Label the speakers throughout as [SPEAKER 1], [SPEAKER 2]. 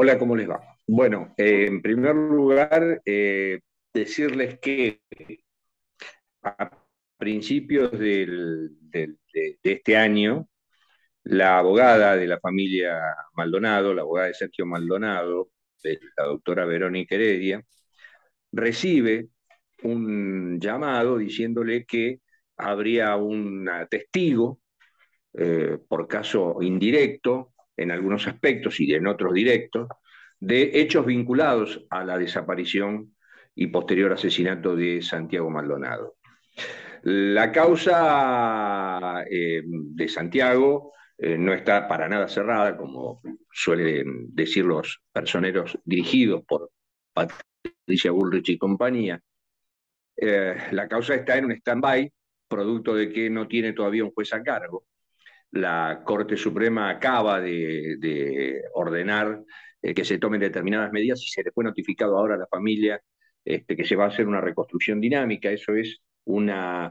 [SPEAKER 1] Hola, ¿cómo les va? Bueno, en primer lugar, decirles que a principios de este año, la abogada de la familia Maldonado, la abogada de Sergio Maldonado, la doctora Verónica Heredia, recibe un llamado diciéndole que habría un testigo, por caso indirecto, en algunos aspectos y en otros directos, de hechos vinculados a la desaparición y posterior asesinato de Santiago Maldonado. La causa de Santiago no está para nada cerrada, como suelen decir los personeros dirigidos por Patricia Bullrich y compañía. La causa está en un stand-by, producto de que no tiene todavía un juez a cargo. La Corte Suprema acaba de ordenar que se tomen determinadas medidas y se le fue notificado ahora a la familia que se va a hacer una reconstrucción dinámica. Eso es una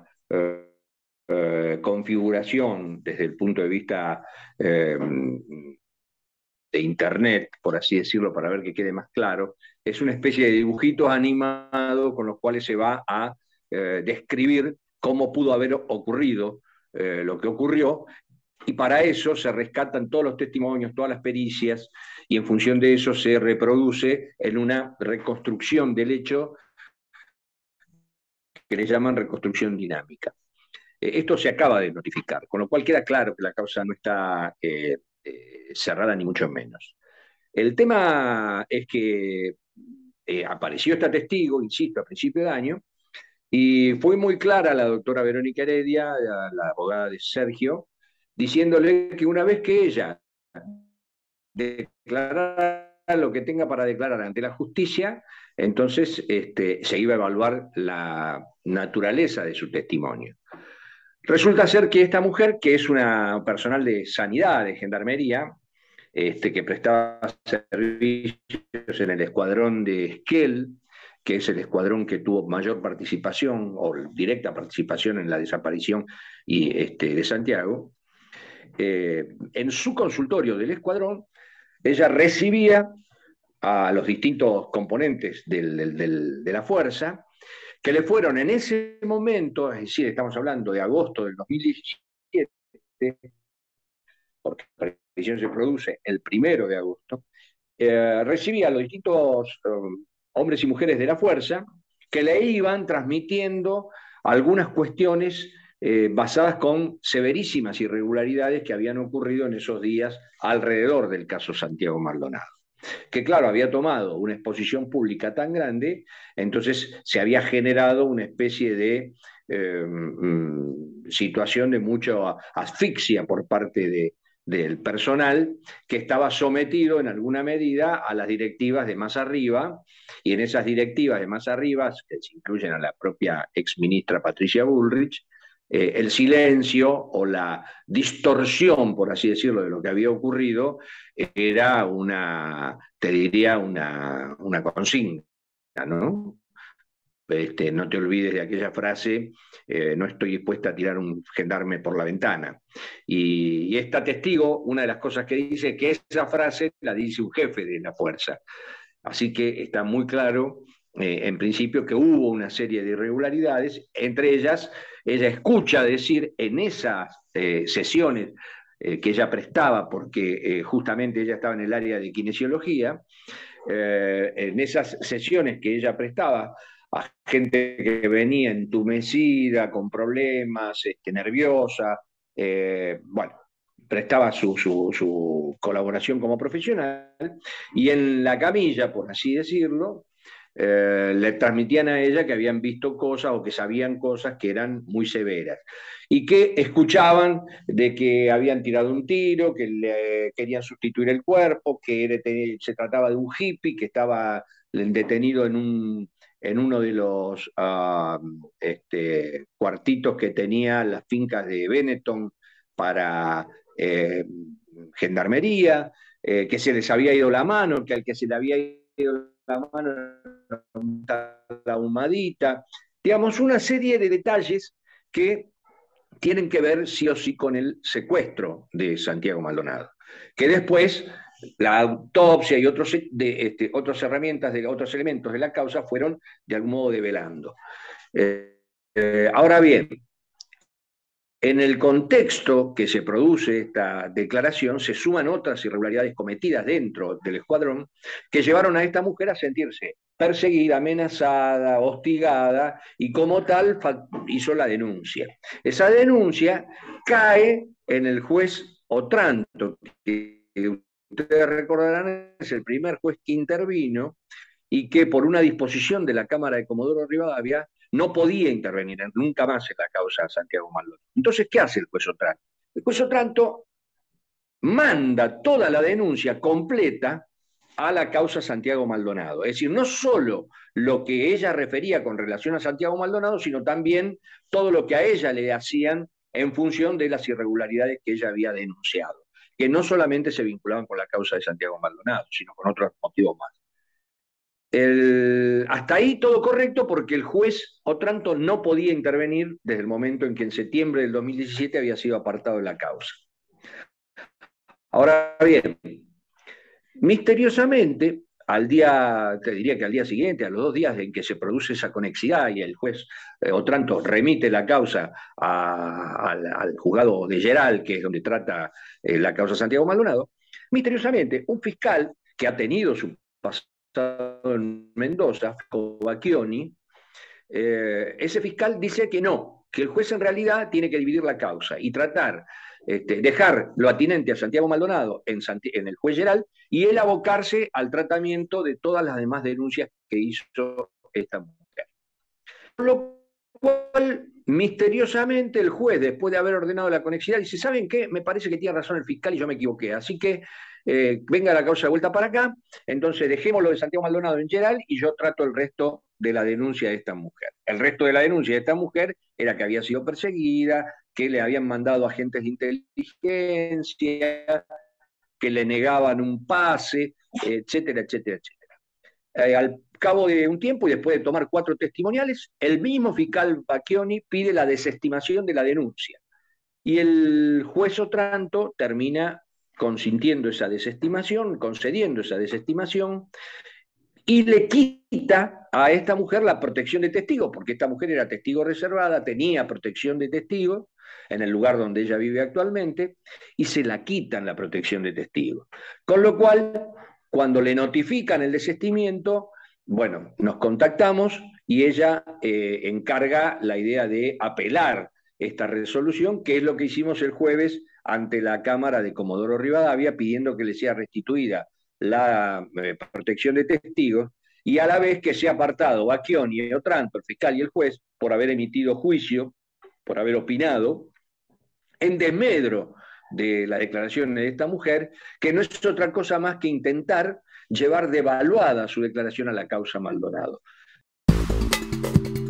[SPEAKER 1] configuración desde el punto de vista de Internet, por así decirlo, para ver que quede más claro. Es una especie de dibujitos animados con los cuales se va a describir cómo pudo haber ocurrido lo que ocurrió, y para eso se rescatan todos los testimonios, todas las pericias, y en función de eso se reproduce en una reconstrucción del hecho que le llaman reconstrucción dinámica. Esto se acaba de notificar, con lo cual queda claro que la causa no está cerrada ni mucho menos. El tema es que apareció esta testigo, insisto, a principio de año, y fue muy clara la doctora Verónica Heredia, la abogada de Sergio, diciéndole que una vez que ella declarara lo que tenga para declarar ante la justicia, entonces se iba a evaluar la naturaleza de su testimonio. Resulta ser que esta mujer, que es una personal de sanidad, de gendarmería, que prestaba servicios en el escuadrón de Esquel, que es el escuadrón que tuvo mayor participación o directa participación en la desaparición de Santiago, en su consultorio del escuadrón, ella recibía a los distintos componentes de la fuerza, que le fueron en ese momento, es decir, estamos hablando de agosto del 2017, porque la prisión se produce el 1 de agosto, recibía a los distintos hombres y mujeres de la fuerza que le iban transmitiendo algunas cuestiones basadas con severísimas irregularidades que habían ocurrido en esos días alrededor del caso Santiago Maldonado, que claro, había tomado una exposición pública tan grande, entonces se había generado una especie de situación de mucha asfixia por parte del personal, que estaba sometido en alguna medida a las directivas de más arriba, y en esas directivas de más arriba, que se incluyen a la propia exministra Patricia Bullrich, el silencio o la distorsión, por así decirlo, de lo que había ocurrido, era te diría, una consigna, ¿no? No te olvides de aquella frase, no estoy dispuesta a tirar un gendarme por la ventana. Y esta testigo, una de las cosas que dice es que esa frase la dice un jefe de la fuerza. Así que está muy claro, en principio, que hubo una serie de irregularidades, entre ellas, ella escucha decir en esas sesiones que ella prestaba, porque justamente ella estaba en el área de kinesiología, en esas sesiones que ella prestaba a gente que venía entumecida, con problemas, nerviosa, bueno, prestaba su colaboración como profesional, y en la camilla, por así decirlo, le transmitían a ella que habían visto cosas o que sabían cosas que eran muy severas y que escuchaban de que habían tirado un tiro, que le querían sustituir el cuerpo, que se trataba de un hippie que estaba detenido en uno de los cuartitos que tenía las fincas de Benetton para gendarmería, que se les había ido la mano, que al que se le había ido la mano la humadita, digamos, una serie de detalles que tienen que ver sí o sí con el secuestro de Santiago Maldonado, que después La autopsia y otras herramientas, otros elementos de la causa fueron de algún modo develando. Ahora bien, en el contexto que se produce esta declaración, se suman otras irregularidades cometidas dentro del escuadrón que llevaron a esta mujer a sentirse perseguida, amenazada, hostigada, y como tal hizo la denuncia. Esa denuncia cae en el juez Otranto, que ustedes recordarán es el primer juez que intervino y que por una disposición de la Cámara de Comodoro Rivadavia no podía intervenir nunca más en la causa de Santiago Maldonado. Entonces, ¿qué hace el juez Otranto? El juez Otranto manda toda la denuncia completa a la causa Santiago Maldonado. Es decir, no solo lo que ella refería con relación a Santiago Maldonado, sino también todo lo que a ella le hacían en función de las irregularidades que ella había denunciado, que no solamente se vinculaban con la causa de Santiago Maldonado, sino con otros motivos más. Hasta ahí todo correcto porque el juez Otranto no podía intervenir desde el momento en que en septiembre del 2017 había sido apartado de la causa. Ahora bien, misteriosamente, te diría que al día siguiente, a los 2 días en que se produce esa conexidad y el juez Otranto remite la causa al juzgado de Geral, que es donde trata la causa Santiago Maldonado, misteriosamente un fiscal que ha tenido su pasado en Mendoza, Bacchioni, ese fiscal dice que no, que el juez en realidad tiene que dividir la causa y tratar, dejar lo atinente a Santiago Maldonado en el juez Geral y él abocarse al tratamiento de todas las demás denuncias que hizo esta mujer. Por lo cual, misteriosamente, el juez, después de haber ordenado la conexidad, dice, ¿saben qué? Me parece que tiene razón el fiscal y yo me equivoqué. Así que venga la causa de vuelta para acá, entonces dejémoslo de Santiago Maldonado en Geral y yo trato el resto de la denuncia de esta mujer. El resto de la denuncia de esta mujer era que había sido perseguida, que le habían mandado agentes de inteligencia, que le negaban un pase, etcétera, etcétera, etcétera. Al cabo de un tiempo y después de tomar 4 testimoniales, el mismo fiscal Bacchioni pide la desestimación de la denuncia. Y el juez Otranto termina consintiendo esa desestimación, concediendo esa desestimación, y le quita a esta mujer la protección de testigo, porque esta mujer era testigo reservada, tenía protección de testigo en el lugar donde ella vive actualmente, y se la quitan la protección de testigo. Con lo cual, cuando le notifican el desistimiento, bueno, nos contactamos y ella encarga la idea de apelar esta resolución, que es lo que hicimos el jueves ante la Cámara de Comodoro Rivadavia, pidiendo que le sea restituida la protección de testigos y a la vez que sea apartado Bacchioni y Otranto, el fiscal y el juez, por haber emitido juicio, por haber opinado, en desmedro de las declaraciones de esta mujer, que no es otra cosa más que intentar llevar devaluada su declaración a la causa Maldonado.